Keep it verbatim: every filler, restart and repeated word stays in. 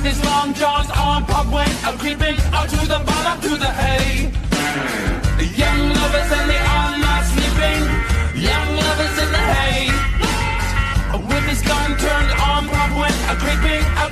his long jaws on pop went a creeping out to the bottom to the hay. Young lovers and they are not sleeping. Young lovers in the hay. With his gun turned on, pop went a creeping out